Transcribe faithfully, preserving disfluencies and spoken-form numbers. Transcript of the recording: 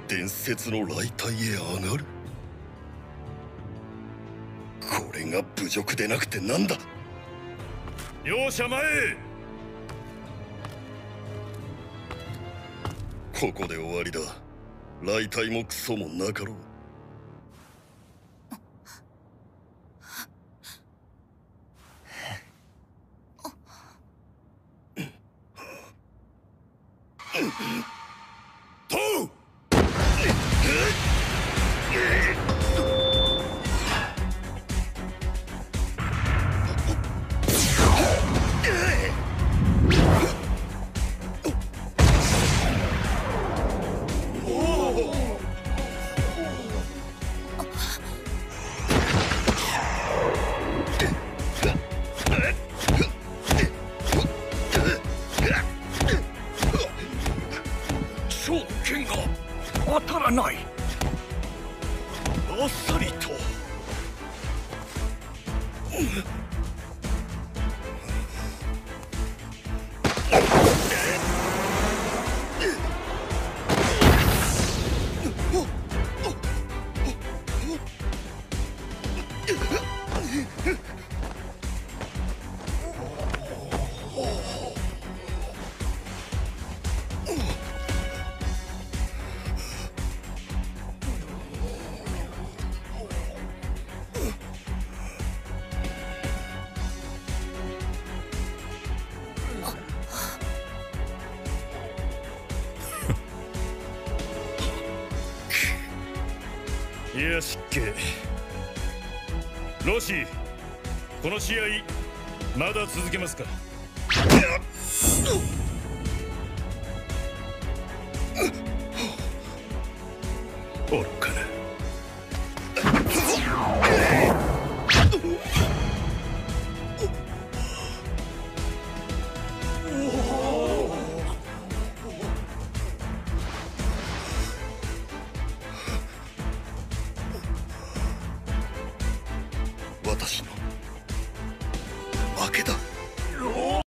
伝説の雷体へ上がる。これが侮辱でなくてなんだ。 容赦前へ。 ここで終わりだ。雷体もクソもなかろう。 とう。剣が当たらない。あっさりと。よしっけ。ロシー、この試合まだ続けますか。愚かな。 私の負けだ。